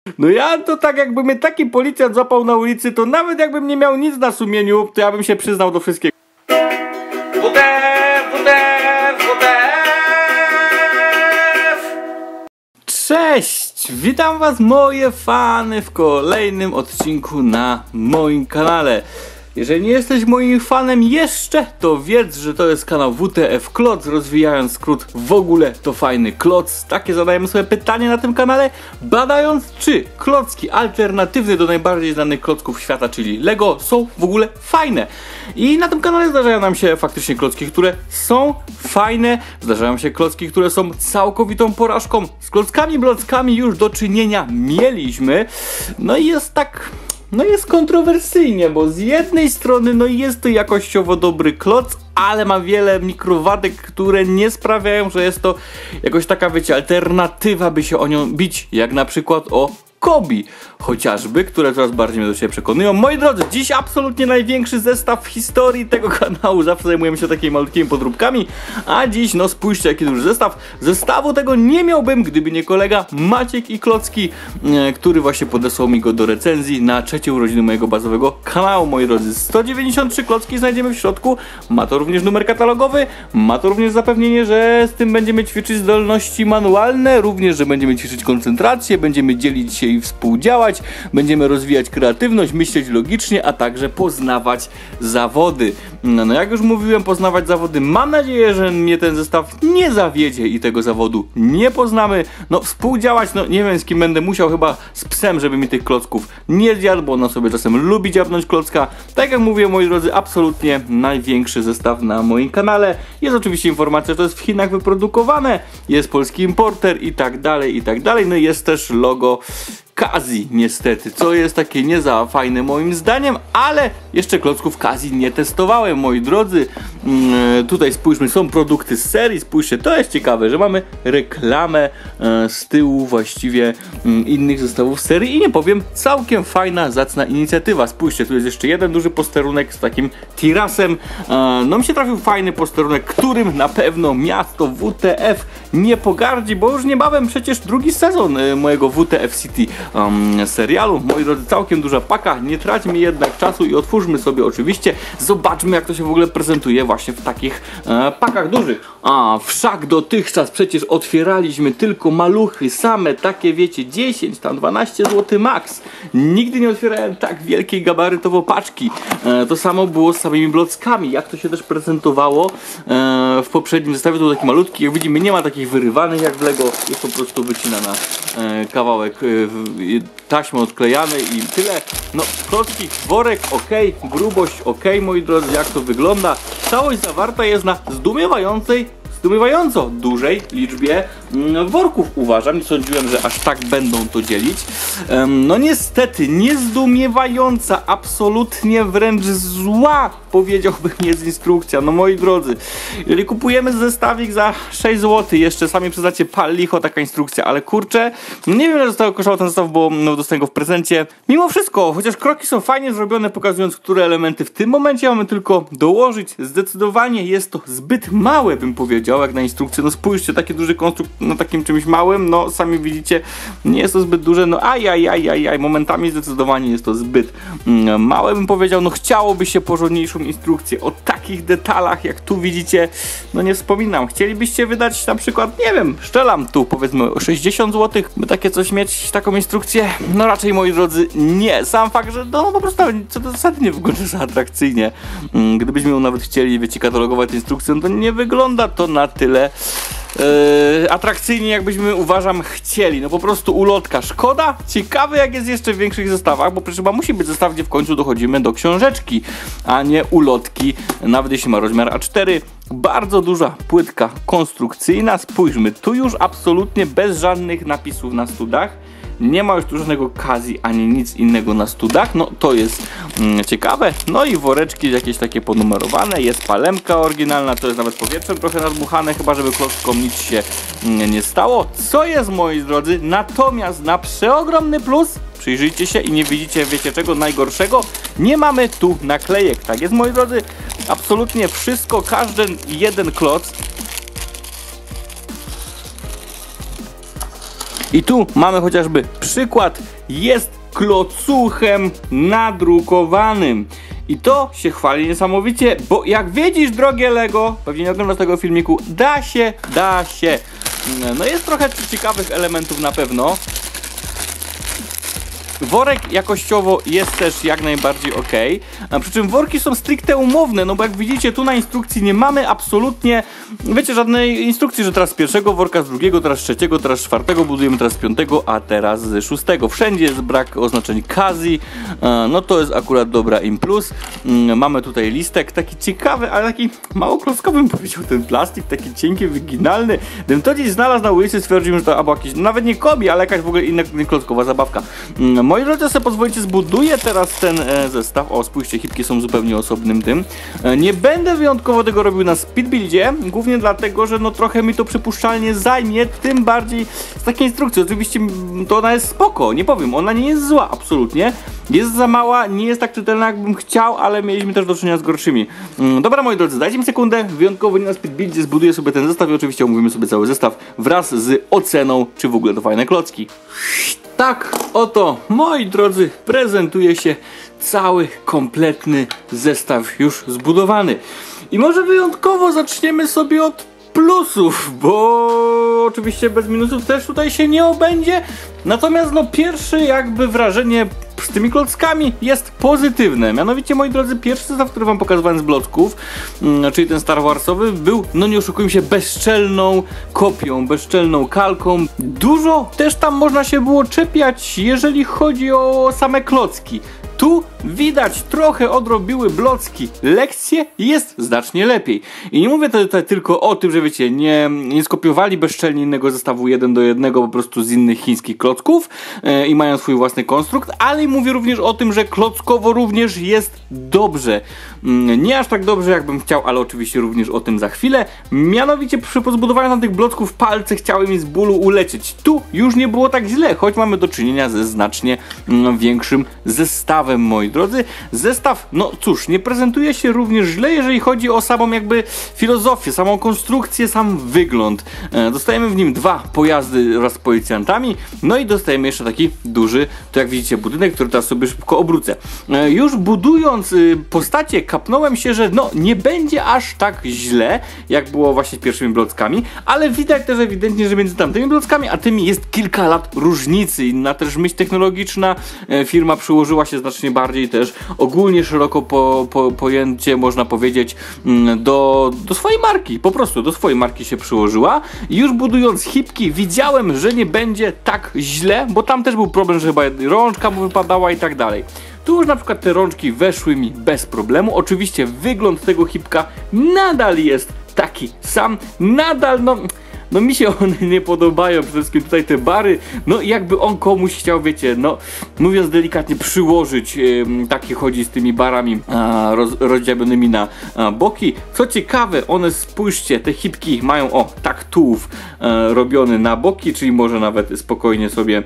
No ja to tak, jakby mnie taki policjant złapał na ulicy, to nawet jakbym nie miał nic na sumieniu, to ja bym się przyznał do wszystkiego. Cześć! Witam was, moje fany, w kolejnym odcinku na moim kanale. Jeżeli nie jesteś moim fanem jeszcze, to wiedz, że to jest kanał WTF Kloc, rozwijając skrót w ogóle to fajny kloc. Takie zadajemy sobie pytanie na tym kanale, badając, czy klocki alternatywne do najbardziej znanych klocków świata, czyli Lego, są w ogóle fajne. I na tym kanale zdarzają nam się faktycznie klocki, które są fajne, zdarzają się klocki, które są całkowitą porażką. Z klockami już do czynienia mieliśmy, no i jest tak... No jest kontrowersyjnie, bo z jednej strony no jest to jakościowo dobry kloc, ale ma wiele mikrowadek, które nie sprawiają, że jest to jakoś taka, wiecie, alternatywa, by się o nią bić, jak na przykład o Kobi chociażby, które coraz bardziej mnie do siebie przekonują. Moi drodzy, dziś absolutnie największy zestaw w historii tego kanału. Zawsze zajmujemy się takimi malutkimi podróbkami, a dziś, no spójrzcie, jaki duży zestaw. Zestawu tego nie miałbym, gdyby nie kolega Maciek i Klocki, który właśnie podesłał mi go do recenzji na trzecie urodziny mojego bazowego kanału, moi drodzy. 193 klocki znajdziemy w środku. Ma to również numer katalogowy, ma to również zapewnienie, że z tym będziemy ćwiczyć zdolności manualne, również, że będziemy ćwiczyć koncentrację, będziemy dzielić się i współdziałać, będziemy rozwijać kreatywność, myśleć logicznie, a także poznawać zawody. No jak już mówiłem, poznawać zawody. Mam nadzieję, że mnie ten zestaw nie zawiedzie i tego zawodu nie poznamy. No współdziałać, no nie wiem, z kim będę musiał, chyba z psem, żeby mi tych klocków nie zjadł, bo ona sobie czasem lubi dziabnąć klocka. Tak jak mówię, moi drodzy, absolutnie największy zestaw na moim kanale. Jest oczywiście informacja, że to jest w Chinach wyprodukowane, jest polski importer i tak dalej, i tak dalej. No i jest też logo Kazi niestety, co jest takie nie za fajne moim zdaniem, ale jeszcze klocków Kazi nie testowałem, moi drodzy. Tutaj spójrzmy, są produkty z serii, spójrzcie, to jest ciekawe, że mamy reklamę z tyłu właściwie innych zestawów z serii i nie powiem, całkiem fajna, zacna inicjatywa. Spójrzcie, tu jest jeszcze jeden duży posterunek z takim tirasem. No mi się trafił fajny posterunek, którym na pewno miasto WTF nie pogardzi, bo już niebawem przecież drugi sezon mojego WTF City serialu. Moi drodzy, całkiem duża paka, nie traćmy jednak czasu i otwórzmy sobie oczywiście, zobaczmy, jak to się w ogóle prezentuje właśnie w takich pakach dużych. A wszak dotychczas przecież otwieraliśmy tylko maluchy, same takie, wiecie, 10, tam 12 zł max. Nigdy nie otwierałem tak wielkiej gabarytowo paczki. To samo było z samymi blockami, jak to się też prezentowało w poprzednim zestawie. To był taki malutki, jak widzimy, nie ma takich wyrywanych jak w Lego, jest po prostu wycinana kawałek taśmy odklejane i tyle. No klocki, worek ok, grubość ok, moi drodzy, jak to wygląda. Całość zawarta jest na zdumiewająco dużej liczbie worków, uważam. Nie sądziłem, że aż tak będą to dzielić. No niestety, niezdumiewająca, absolutnie wręcz zła, powiedziałbym, jest instrukcja. No moi drodzy, jeżeli kupujemy zestawik za 6 zł, jeszcze sami przyznacie, pal licho taka instrukcja, ale kurczę, no nie wiem, ile zostało kosztował ten zestaw, bo no, dostałem go w prezencie. Mimo wszystko, chociaż kroki są fajnie zrobione, pokazując, które elementy w tym momencie mamy tylko dołożyć, zdecydowanie jest to zbyt małe, bym powiedział, jak na instrukcję. No spójrzcie, taki duży konstrukt na takim czymś małym, no sami widzicie, nie jest to zbyt duże, no momentami zdecydowanie jest to zbyt małe, bym powiedział. No chciałoby się porządniejszą instrukcję o takich detalach, jak tu widzicie, no nie wspominam. Chcielibyście wydać na przykład, nie wiem, szczelam tu powiedzmy o 60 zł, by takie coś mieć, taką instrukcję? No raczej, moi drodzy, nie. Sam fakt, że no po prostu co to zasady nie wygląda za atrakcyjnie. Gdybyśmy ją nawet chcieli, wiecie, katalogować instrukcję, no to nie wygląda to na tyle atrakcyjnie, jakbyśmy, uważam, chcieli. No po prostu ulotka, szkoda. Ciekawe, jak jest jeszcze w większych zestawach, bo przecież chyba musi być zestaw, gdzie w końcu dochodzimy do książeczki, a nie ulotki, nawet jeśli ma rozmiar A4. Bardzo duża płytka konstrukcyjna, spójrzmy, tu już absolutnie bez żadnych napisów na studach. Nie ma już tu żadnego Kazi ani nic innego na studach, no to jest ciekawe. No i woreczki jakieś takie ponumerowane, jest palemka oryginalna, to jest nawet powietrzem trochę nadmuchane, chyba żeby klockom nic się nie stało. Co jest, moi drodzy, natomiast na przeogromny plus, przyjrzyjcie się i nie widzicie, wiecie czego najgorszego, nie mamy tu naklejek. Tak jest, moi drodzy, absolutnie wszystko, każdy jeden kloc I tu mamy chociażby przykład, jest klocuchem nadrukowanym. I to się chwali niesamowicie, bo jak widzisz, drogie Lego, pewnie nie oglądasz tego filmiku, da się. No jest trochę ciekawych elementów na pewno. Worek jakościowo jest też jak najbardziej ok. Przy czym worki są stricte umowne, no bo jak widzicie, tu na instrukcji nie mamy absolutnie, wiecie, żadnej instrukcji, że teraz z pierwszego worka, z drugiego, teraz z trzeciego, teraz z czwartego budujemy, teraz z piątego, a teraz z szóstego. Wszędzie jest brak oznaczeń Kazi, no to jest akurat dobra im plus. Mamy tutaj listek, taki ciekawy, ale taki mało klockowy, bym powiedział, ten plastik, taki cienki, wyginalny. Gdybym to gdzieś znalazł na ulicy, stwierdziłem, że to albo jakiś, nawet nie kobi, ale jakaś w ogóle inna klockowa zabawka. Moi drodzy, sobie pozwolicie, zbuduję teraz ten zestaw. O, spójrzcie, hipki są zupełnie osobnym tym. Nie będę wyjątkowo tego robił na speedbuildzie, głównie dlatego, że no trochę mi to przypuszczalnie zajmie, tym bardziej z takiej instrukcji. Oczywiście to ona jest spoko, nie powiem, ona nie jest zła, absolutnie. Jest za mała, nie jest tak czytelna, jakbym chciał, ale mieliśmy też do czynienia z gorszymi. Dobra, moi drodzy, dajcie mi sekundę, wyjątkowo nie na speedbuildzie, zbuduję sobie ten zestaw i oczywiście omówimy sobie cały zestaw wraz z oceną, czy w ogóle to fajne klocki. Tak oto, moi drodzy, prezentuje się cały, kompletny zestaw już zbudowany. I może wyjątkowo zaczniemy sobie od plusów, bo oczywiście bez minusów też tutaj się nie obędzie. Natomiast no pierwsze jakby wrażenie z tymi klockami jest pozytywne. Mianowicie, moi drodzy, pierwszy zestaw, który wam pokazywałem z blocków, czyli ten Star Warsowy, był, no nie oszukujmy się, bezczelną kopią, bezczelną kalką. Dużo też tam można się było czepiać, jeżeli chodzi o same klocki. Tu widać, trochę odrobiły blocki lekcje, jest znacznie lepiej. I nie mówię tutaj tylko o tym, że wiecie, nie skopiowali bezczelnie innego zestawu 1:1 po prostu z innych chińskich klocków i mają swój własny konstrukt, ale mówię również o tym, że klockowo również jest dobrze. Nie aż tak dobrze, jakbym chciał, ale oczywiście również o tym za chwilę. Mianowicie przy pozbudowaniu tam tych blocków palce chciały mi z bólu ulecieć. Tu już nie było tak źle, choć mamy do czynienia ze znacznie większym zestawem, moi drodzy. Zestaw, no cóż, nie prezentuje się również źle, jeżeli chodzi o samą jakby filozofię, samą konstrukcję, sam wygląd. Dostajemy w nim 2 pojazdy wraz z policjantami, no i dostajemy jeszcze taki duży, to jak widzicie, budynek, który teraz sobie szybko obrócę. Już budując postacie, kapnąłem się, że no nie będzie aż tak źle, jak było właśnie z pierwszymi blockami, ale widać też ewidentnie, że między tamtymi blockami a tymi jest kilka lat różnicy. Inna też myśl technologiczna, firma przyłożyła się znacznie bardziej też, ogólnie szeroko pojęcie można powiedzieć, do swojej marki, po prostu do swojej marki się przyłożyła. I już budując hipki widziałem, że nie będzie tak źle, bo tam też był problem, że chyba rączka mu wypadała i tak dalej. Tu już na przykład te rączki weszły mi bez problemu. Oczywiście wygląd tego hipka nadal jest taki sam, nadal no mi się one nie podobają, przede wszystkim tutaj te bary, no jakby on komuś chciał, wiecie, no mówiąc delikatnie, przyłożyć, taki chodzi z tymi barami rozdziabionymi na boki. Co ciekawe, one, spójrzcie, te hipki mają, tak tułów robiony na boki, czyli może nawet spokojnie sobie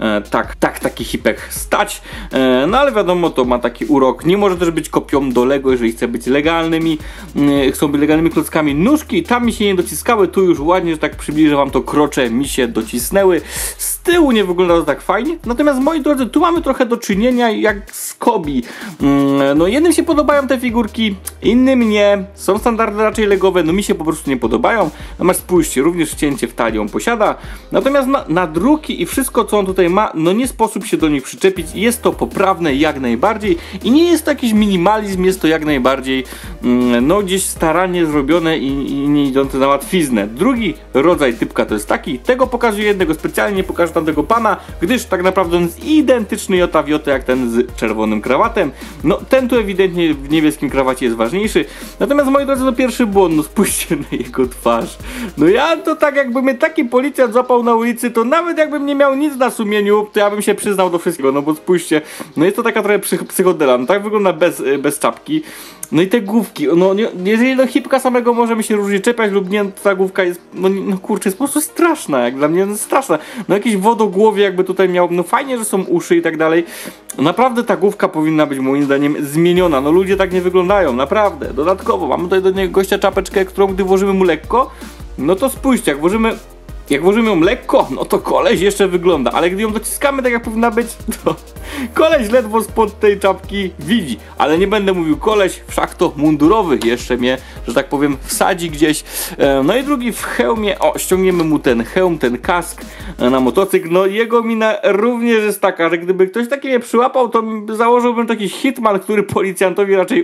taki hipek stać, no ale wiadomo, to ma taki urok, nie może też być kopią do Lego, jeżeli chce być legalnymi, chcą być legalnymi klockami. Nóżki tam mi się nie dociskały, tu już ładnie, że tak przybliżę wam to, krocze mi się docisnęły. Z tyłu nie wygląda to tak fajnie. Natomiast, moi drodzy, tu mamy trochę do czynienia jak z Kobi. No jednym się podobają te figurki, innym nie. Są standardy raczej legowe, no mi się po prostu nie podobają. Natomiast spójrzcie, również cięcie w talii on posiada. Natomiast nadruki i wszystko, co on tutaj ma, no nie sposób się do nich przyczepić. Jest to poprawne jak najbardziej i nie jest to jakiś minimalizm, jest to jak najbardziej no gdzieś starannie zrobione i nie idące na łatwiznę. Drugi rodzaj typka to jest taki, tego pokazuję jednego specjalnie, nie pokażę tamtego pana, gdyż tak naprawdę on jest identyczny jota w jotę jak ten z czerwonym krawatem. No ten tu ewidentnie w niebieskim krawacie jest ważniejszy. Natomiast, moi drodzy, to pierwszy błąd, no spójrzcie na jego twarz. No ja to tak, jakby mnie taki policjant złapał na ulicy, to nawet jakbym nie miał nic na sumieniu, to ja bym się przyznał do wszystkiego, no bo spójrzcie, no jest to taka trochę psychodela, no tak wygląda bez czapki. No i te główki, no jeżeli do hipka samego możemy się różnie czepiać lub nie, to ta główka jest, no kurczę, jest po prostu straszna, jak dla mnie straszna. No jakieś wodogłowie jakby tutaj miał, no fajnie, że są uszy i tak dalej. Naprawdę ta główka powinna być moim zdaniem zmieniona, no ludzie tak nie wyglądają, naprawdę. Dodatkowo mamy tutaj do niego gościa czapeczkę, którą gdy włożymy mu lekko, no to spójrzcie, jak włożymy Jak włożymy ją lekko, no to koleś jeszcze wygląda, ale gdy ją dociskamy tak jak powinna być, to koleś ledwo spod tej czapki widzi. Ale nie będę mówił koleś, wszak to mundurowy jeszcze mnie, że tak powiem, wsadzi gdzieś. No i drugi w hełmie, o, ściągniemy mu ten hełm, ten kask na motocykl. No jego mina również jest taka, że gdyby ktoś taki mnie przyłapał, to założyłbym taki hitman, który policjantowi raczej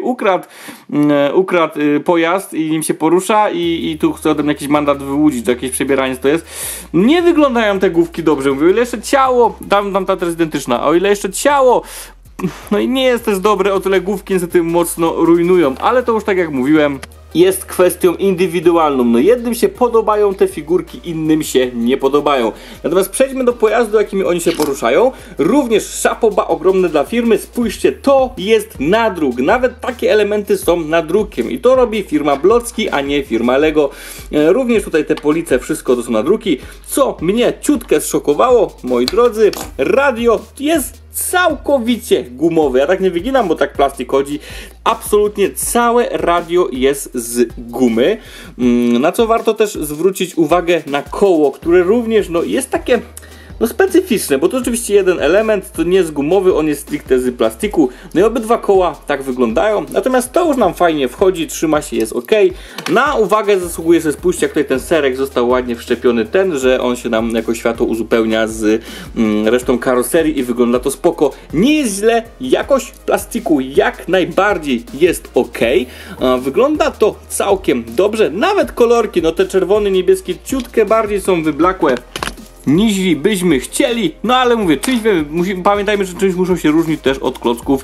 ukradł pojazd i nim się porusza i tu chce ode mnie jakiś mandat wyłudzić, czy jakieś przebieranie to jest. Nie wyglądają te główki dobrze, mówię, o ile jeszcze ciało, tam ta teraz identyczna, a o ile jeszcze ciało, no i nie jest też dobre, o tyle główki niestety mocno rujnują, ale to już tak jak mówiłem, jest kwestią indywidualną. No jednym się podobają te figurki, innym się nie podobają. Natomiast przejdźmy do pojazdu, jakimi oni się poruszają. Również szapoba ogromne dla firmy. Spójrzcie, to jest nadruk. Nawet takie elementy są nadrukiem. I to robi firma Blocki, a nie firma Lego. Również tutaj te police, wszystko to są nadruki. Co mnie ciutkę zszokowało, moi drodzy, radio jest całkowicie gumowy. Ja tak nie wyginam, bo tak plastik chodzi. Absolutnie całe radio jest z gumy. Na co warto też zwrócić uwagę na koło, które również no, jest takie specyficzne, bo to oczywiście jeden element, to nie jest gumowy, on jest stricte z plastiku. No i obydwa koła tak wyglądają, natomiast to już nam fajnie wchodzi, trzyma się, jest ok. Na uwagę zasługuje sobie, spójrzcie, jak tutaj ten serek został ładnie wszczepiony, ten, że on się nam jako światło uzupełnia z resztą karoserii i wygląda to spoko. Nie jest źle, jakość plastiku jak najbardziej jest ok. Wygląda to całkiem dobrze, nawet kolorki, no te czerwone, niebieskie ciutkę bardziej są wyblakłe niźli byśmy chcieli, no ale mówię, czymś wiemy, pamiętajmy, że czymś muszą się różnić też od klocków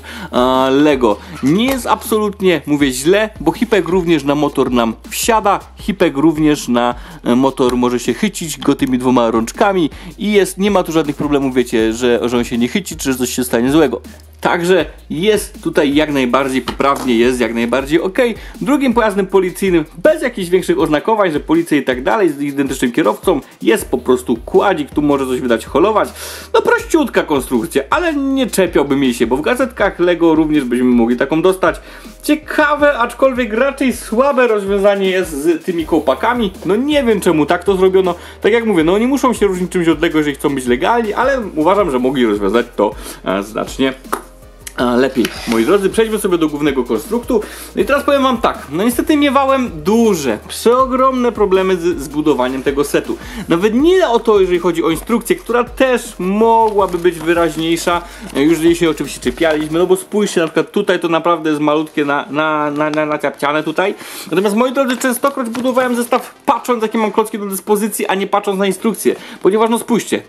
Lego. Nie jest absolutnie, mówię, źle, bo hipek również na motor nam wsiada, hipek również na motor może się chycić go tymi dwoma rączkami i nie ma tu żadnych problemów, wiecie, że on się nie chyci, czy że coś się stanie złego. Także jest tutaj jak najbardziej poprawnie, jest jak najbardziej ok. Drugim pojazdem policyjnym, bez jakichś większych oznakowań, że policja i tak dalej, z identycznym kierowcą, jest po prostu kładzik, tu może coś wydać holować. No prościutka konstrukcja, ale nie czepiałbym jej się, bo w gazetkach Lego również byśmy mogli taką dostać. Ciekawe, aczkolwiek raczej słabe rozwiązanie jest z tymi kołpakami. No nie wiem czemu tak to zrobiono. Tak jak mówię, no nie muszą się różnić czymś od tego, jeżeli chcą być legalni, ale uważam, że mogli rozwiązać to znacznie lepiej. Moi drodzy, przejdźmy sobie do głównego konstruktu. No i teraz powiem wam tak, no niestety miewałem przeogromne problemy z budowaniem tego setu. Nawet nie o to, jeżeli chodzi o instrukcję, która też mogłaby być wyraźniejsza, już jeżeli się oczywiście czepialiśmy, no bo spójrzcie, na przykład tutaj to naprawdę jest malutkie naciapciane tutaj. Natomiast moi drodzy, częstokroć budowałem zestaw patrząc, jakie mam klocki do dyspozycji, a nie patrząc na instrukcję. Ponieważ no spójrzcie,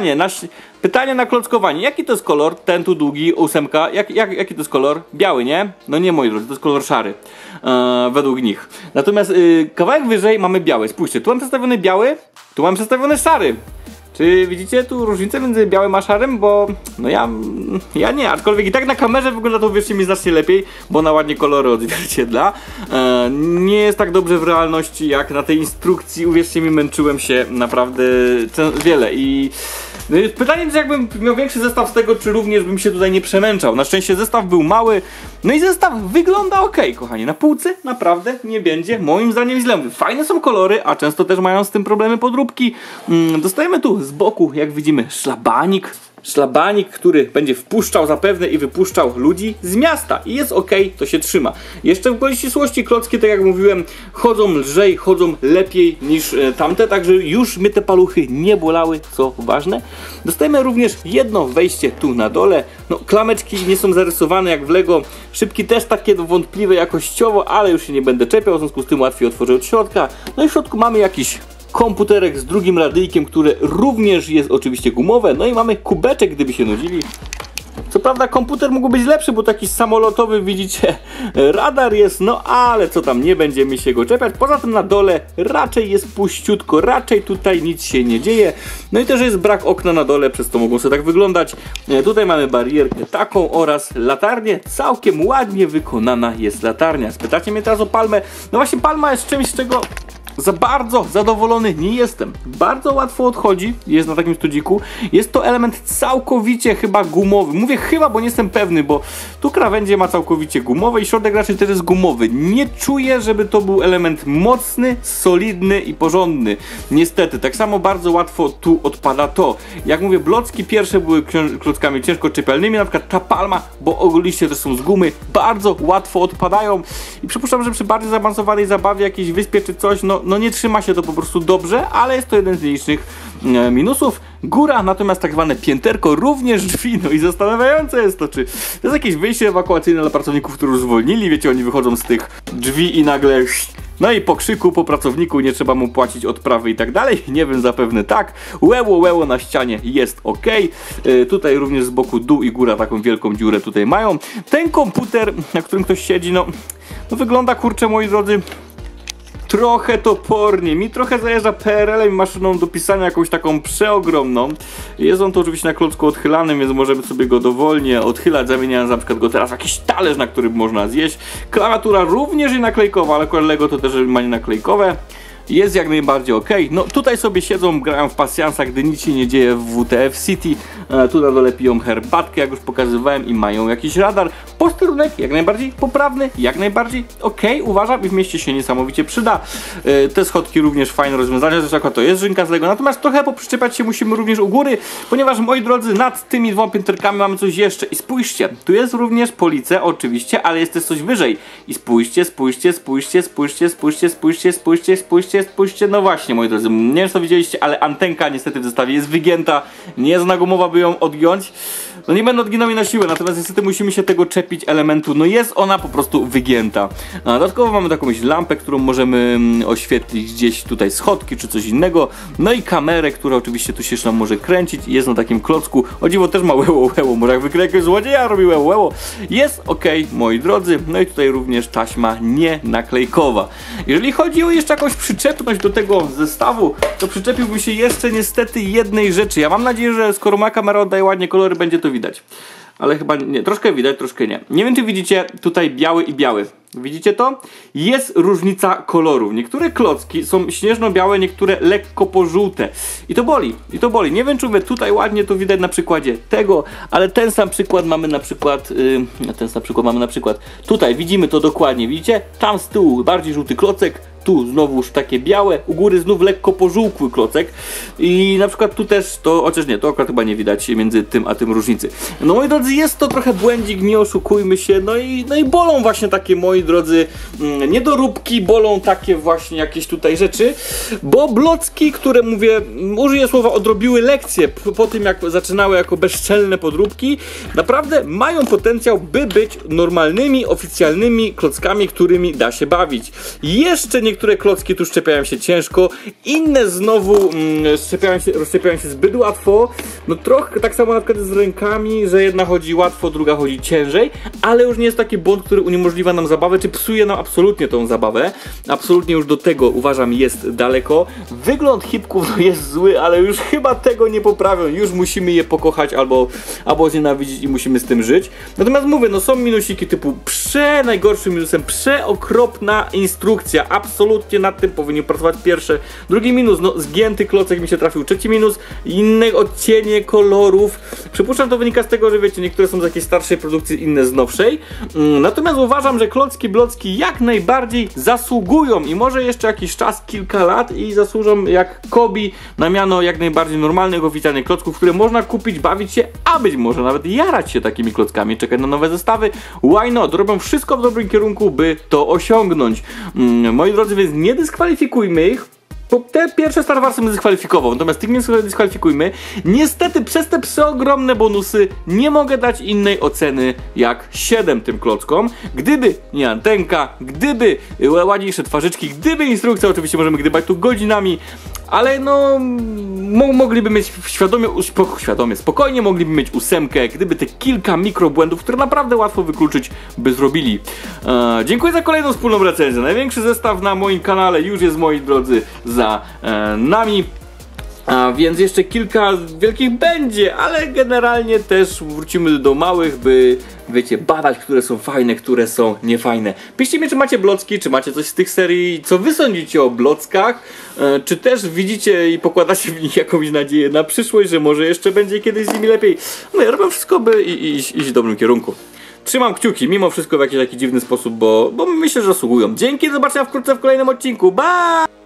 pytanie na klockowanie. Jaki to jest kolor? Ten tu długi, 8. Jaki to jest kolor? Biały, nie? No nie, moi drodzy, to jest kolor szary. Według nich. Natomiast kawałek wyżej mamy biały. Spójrzcie, tu mam przedstawiony biały, tu mam przedstawiony szary. Czy widzicie tu różnicę między białym a szarym? Bo no ja nie, aczkolwiek i tak na kamerze wygląda to, uwierzcie mi, znacznie lepiej, bo ona ładnie kolory odzwierciedla. Nie jest tak dobrze w realności jak na tej instrukcji, uwierzcie mi, męczyłem się naprawdę wiele i pytanie jest, jakbym miał większy zestaw z tego, czy również bym się tutaj nie przemęczał. Na szczęście zestaw był mały, no i zestaw wygląda ok, kochani. Na półce naprawdę nie będzie moim zdaniem źle. Fajne są kolory, a często też mają z tym problemy podróbki. Dostajemy tu z boku, jak widzimy, szlabanik, który będzie wpuszczał zapewne i wypuszczał ludzi z miasta i jest ok, to się trzyma. Jeszcze w gwoli ścisłości klocki, tak jak mówiłem, chodzą lżej, chodzą lepiej niż tamte, także już mnie te paluchy nie bolały, co ważne. Dostajemy również jedno wejście tu na dole, no klameczki nie są zarysowane jak w Lego, szybki też takie wątpliwe jakościowo, ale już się nie będę czepiał, w związku z tym łatwiej otworzę od środka. No i w środku mamy jakiś komputerek z drugim radyjkiem, które również jest oczywiście gumowe. No i mamy kubeczek, gdyby się nudzili. Co prawda komputer mógł być lepszy, bo taki samolotowy, widzicie, radar jest, no ale co tam, nie będziemy się go czepiać. Poza tym na dole raczej jest puściutko, raczej tutaj nic się nie dzieje. No i też jest brak okna na dole, przez to mogą sobie tak wyglądać. Tutaj mamy barierkę taką oraz latarnię. Całkiem ładnie wykonana jest latarnia. Spytacie mnie teraz o palmę. No właśnie palma jest czymś, czego za bardzo zadowolony nie jestem. Bardzo łatwo odchodzi, jest na takim studziku. Jest to element całkowicie chyba gumowy. Mówię chyba, bo nie jestem pewny, bo tu krawędzie ma całkowicie gumowe i środek raczej też jest gumowy. Nie czuję, żeby to był element mocny, solidny i porządny. Niestety, tak samo bardzo łatwo tu odpada to. Jak mówię, blocki pierwsze były klockami ciężko czepialnymi, na przykład ta palma, bo liście też są z gumy, bardzo łatwo odpadają i przypuszczam, że przy bardziej zaawansowanej zabawie, jakiejś wyspie czy coś, no nie trzyma się to po prostu dobrze, ale jest to jeden z mniejszych minusów. Góra, natomiast tak zwane pięterko, również drzwi, no i zastanawiające jest to, czy to jest jakieś wyjście ewakuacyjne dla pracowników, którzy już zwolnili, wiecie, oni wychodzą z tych drzwi i nagle... No i po krzyku, po pracowniku nie trzeba mu płacić odprawy i tak dalej. Nie wiem, zapewne tak. Łeło na ścianie jest ok. Tutaj również z boku dół i góra taką wielką dziurę tutaj mają. Ten komputer, na którym ktoś siedzi, no wygląda, kurczę, moi drodzy, trochę topornie. Mi trochę zajeżdża PRL-em, maszyną do pisania jakąś taką przeogromną. Jest on to oczywiście na klocku odchylanym, więc możemy sobie go dowolnie odchylać, zamieniając na przykład go teraz w jakiś talerz, na którym można zjeść. Klawiatura również i naklejkowa, ale Lego to też ma nie naklejkowe. Jest jak najbardziej ok. No tutaj sobie siedzą, grają w pasjansa, gdy nic się nie dzieje w WTF City. Tu na dole piją herbatkę, jak już pokazywałem, i mają jakiś radar. Posterunek jak najbardziej poprawny, jak najbardziej ok, uważam, i w mieście się niesamowicie przyda. Te schodki również fajne rozwiązania, zresztą to jest żynka z Lego. Natomiast trochę poprzyczepiać się musimy również u góry, ponieważ, moi drodzy, nad tymi dwoma pięterkami mamy coś jeszcze. I spójrzcie, tu jest również police oczywiście, ale jest też coś wyżej. I spójrzcie, no właśnie, moi drodzy, nie wiem, co widzieliście, ale antenka niestety w zestawie jest wygięta, nie jest gumowa, by ją odgiąć. No nie będę odginał jej na siłę, natomiast niestety musimy się tego czepić elementu, no jest ona po prostu wygięta. Dodatkowo mamy taką lampę, którą możemy oświetlić gdzieś tutaj schodki czy coś innego. No i kamerę, która oczywiście tu się jeszcze nam może kręcić i jest na takim klocku. O dziwo też ma łeło, może jak wykryje jakiegoś złodzieja, robi łeło. Jest ok, moi drodzy. No i tutaj również taśma nie naklejkowa. Jeżeli chodzi o jeszcze jakąś przyczepność do tego zestawu, to przyczepiłbym się jeszcze niestety jednej rzeczy. Ja mam nadzieję, że skoro moja kamera oddaje ładnie kolory, będzie to widać. Ale chyba nie, troszkę widać, troszkę nie. Nie wiem, czy widzicie tutaj biały i biały. Widzicie to? Jest różnica kolorów. Niektóre klocki są śnieżno-białe, niektóre lekko pożółte. I to boli, Nie wiem, czy mówię, tutaj ładnie to widać na przykładzie tego, ale ten sam przykład mamy na przykład, tutaj widzimy to dokładnie, widzicie? Tam z tyłu bardziej żółty klocek, tu znowuż takie białe, u góry znów lekko pożółkły klocek i na przykład tu też to, chociaż nie, to akurat chyba nie widać między tym a tym różnicy. No, moi drodzy, jest to trochę błędzik, nie oszukujmy się, no i bolą właśnie takie, moi drodzy, niedoróbki, bolą takie właśnie jakieś tutaj rzeczy, bo blocki, które, mówię, użyję słowa, odrobiły lekcję po tym, jak zaczynały jako bezczelne podróbki, naprawdę mają potencjał, by być normalnymi, oficjalnymi klockami, którymi da się bawić. Jeszcze niektóre klocki tu szczepiają się ciężko, inne znowu rozszczepiają się zbyt łatwo. No trochę tak samo na przykład z rękami, że jedna chodzi łatwo, druga chodzi ciężej, ale już nie jest taki błąd, który uniemożliwia nam zabawę, czy psuje nam absolutnie tą zabawę. Absolutnie już do tego, uważam, jest daleko. Wygląd hipków jest zły, ale już chyba tego nie poprawią. Już musimy je pokochać albo znienawidzić i musimy z tym żyć. Natomiast mówię, no są minusiki typu najgorszym minusem przeokropna instrukcja. Absolutnie nad tym powinien pracować pierwsze. Drugi minus, no zgięty klocek mi się trafił. Trzeci minus, inne odcienie kolorów. Przypuszczam, to wynika z tego, że wiecie, niektóre są z jakiejś starszej produkcji, inne z nowszej. Natomiast uważam, że blocki jak najbardziej zasługują i może jeszcze jakiś czas, kilka lat, i zasłużą jak Kobi na miano jak najbardziej normalnych, oficjalnych klocków, które można kupić, bawić się, a być może nawet jarać się takimi klockami, czekać na nowe zestawy. Why not? Robią wszystko w dobrym kierunku, by to osiągnąć. Moi drodzy, więc nie dyskwalifikujmy ich. Bo te pierwsze Star Warsy bym dyskwalifikował, natomiast tych nie dyskwalifikujmy. Niestety przez te przeogromne bonusy nie mogę dać innej oceny jak 7 tym klockom. Gdyby nie antenka, gdyby ładniejsze twarzyczki, gdyby instrukcja, oczywiście możemy gdybać tu godzinami, ale no mogliby mieć spokojnie mogliby mieć 8, gdyby te kilka mikrobłędów, które naprawdę łatwo wykluczyć, by zrobili. Dziękuję za kolejną wspólną recenzję. Największy zestaw na moim kanale już jest, moi drodzy, za nami. A więc jeszcze kilka wielkich będzie, ale generalnie też wrócimy do małych, by, wiecie, badać, które są fajne, które są niefajne. Piszcie mi, czy macie blocki, czy macie coś z tych serii, co wy sądzicie o blockach, czy też widzicie i pokładacie w nich jakąś nadzieję na przyszłość, że może jeszcze będzie kiedyś z nimi lepiej. No ja robię wszystko, by iść w dobrym kierunku. Trzymam kciuki, mimo wszystko w jakiś taki dziwny sposób, bo myślę, że zasługują. Dzięki, do zobaczenia wkrótce w kolejnym odcinku. Bye!